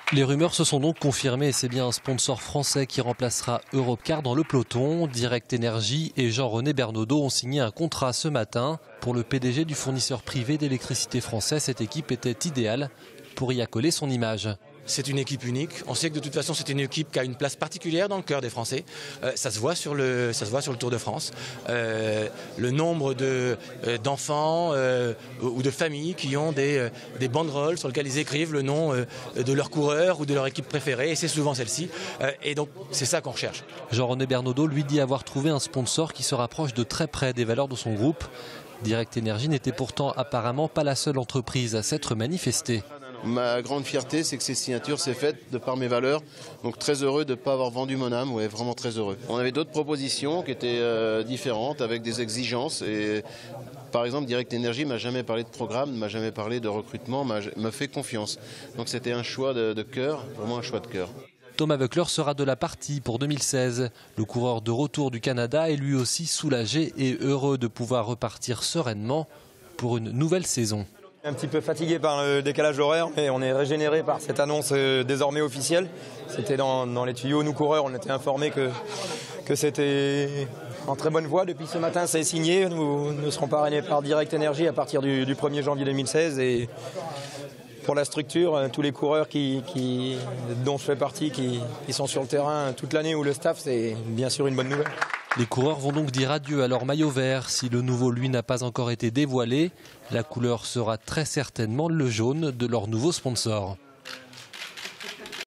Les rumeurs se sont donc confirmées et c'est bien un sponsor français qui remplacera Europcar dans le peloton. Direct Énergie et Jean-René Bernaudot ont signé un contrat ce matin. Pour le PDG du fournisseur privé d'électricité français, cette équipe était idéale pour y accoler son image. C'est une équipe unique. On sait que de toute façon, c'est une équipe qui a une place particulière dans le cœur des Français. Ça se voit sur le Tour de France. Le nombre d'enfants ou de familles qui ont des banderoles sur lesquelles ils écrivent le nom de leur coureur ou de leur équipe préférée. Et c'est souvent celle-ci. Et donc, c'est ça qu'on recherche. Jean-René Bernaudot lui dit avoir trouvé un sponsor qui se rapproche de très près des valeurs de son groupe. Direct Énergie n'était pourtant apparemment pas la seule entreprise à s'être manifestée. Ma grande fierté, c'est que ces signatures s'est faite de par mes valeurs. Donc très heureux de ne pas avoir vendu mon âme, ouais, vraiment très heureux. On avait d'autres propositions qui étaient différentes, avec des exigences. Et par exemple, Direct Énergie m'a jamais parlé de programme, m'a jamais parlé de recrutement, m'a fait confiance. Donc c'était un choix de cœur, vraiment un choix de cœur. Thomas Voeckler sera de la partie pour 2016. Le coureur de retour du Canada est lui aussi soulagé et heureux de pouvoir repartir sereinement pour une nouvelle saison. Un petit peu fatigué par le décalage horaire, mais on est régénéré par cette annonce désormais officielle. C'était dans les tuyaux, nous coureurs, on était informés que c'était en très bonne voie. Depuis ce matin, c'est signé. Nous serons parrainés par Direct Énergie à partir du 1er janvier 2016. Et pour la structure, tous les coureurs dont je fais partie, qui sont sur le terrain toute l'année, ou le staff, c'est bien sûr une bonne nouvelle. Les coureurs vont donc dire adieu à leur maillot vert. Si le nouveau, lui, n'a pas encore été dévoilé, la couleur sera très certainement le jaune de leur nouveau sponsor.